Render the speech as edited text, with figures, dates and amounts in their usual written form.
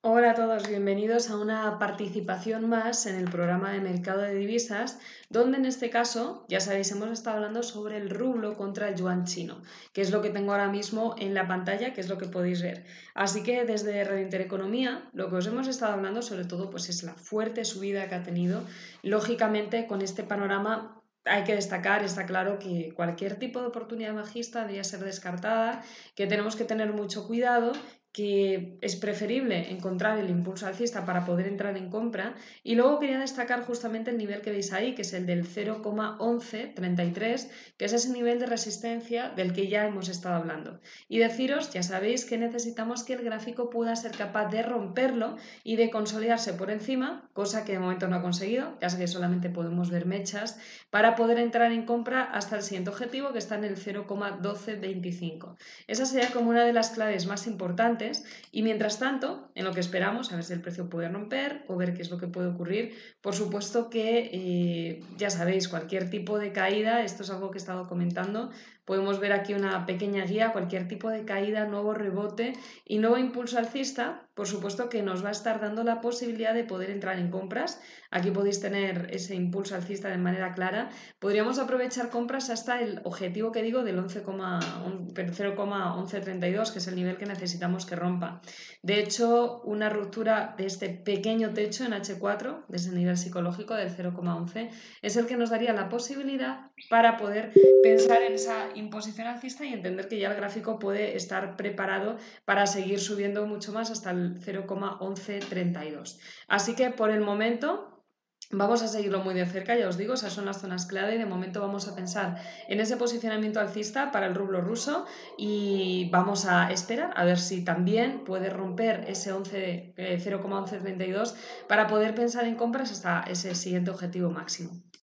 Hola a todos, bienvenidos a una participación más en el programa de mercado de divisas, donde en este caso, ya sabéis, hemos estado hablando sobre el rublo contra el yuan chino, que es lo que tengo ahora mismo en la pantalla, que es lo que podéis ver. Así que desde Red Intereconomía, lo que os hemos estado hablando sobre todo pues es la fuerte subida que ha tenido. Lógicamente, con este panorama hay que destacar, está claro que cualquier tipo de oportunidad bajista debería ser descartada, que tenemos que tener mucho cuidado, que es preferible encontrar el impulso alcista para poder entrar en compra. Y luego quería destacar justamente el nivel que veis ahí, que es el del 0,1133, que es ese nivel de resistencia del que ya hemos estado hablando. Y deciros, ya sabéis que necesitamos que el gráfico pueda ser capaz de romperlo y de consolidarse por encima, cosa que de momento no ha conseguido, ya sé que solamente podemos ver mechas, para poder entrar en compra hasta el siguiente objetivo, que está en el 0,1225. Esa sería como una de las claves más importantes y mientras tanto, en lo que esperamos, a ver si el precio puede romper o ver qué es lo que puede ocurrir, por supuesto que ya sabéis, cualquier tipo de caída, esto es algo que he estado comentando, podemos ver aquí una pequeña guía, cualquier tipo de caída, nuevo rebote y nuevo impulso alcista, por supuesto que nos va a estar dando la posibilidad de poder entrar en compras. Aquí podéis tener ese impulso alcista de manera clara. Podríamos aprovechar compras hasta el objetivo que digo del 0,1132, que es el nivel que necesitamos que rompa. De hecho, una ruptura de este pequeño techo en H4, de ese nivel psicológico del 0,11, es el que nos daría la posibilidad para poder pensar en esa imposición alcista y entender que ya el gráfico puede estar preparado para seguir subiendo mucho más hasta el 0,1132. Así que por el momento vamos a seguirlo muy de cerca, ya os digo, esas son las zonas clave y de momento vamos a pensar en ese posicionamiento alcista para el rublo ruso y vamos a esperar a ver si también puede romper ese 0,1132 para poder pensar en compras hasta ese siguiente objetivo máximo.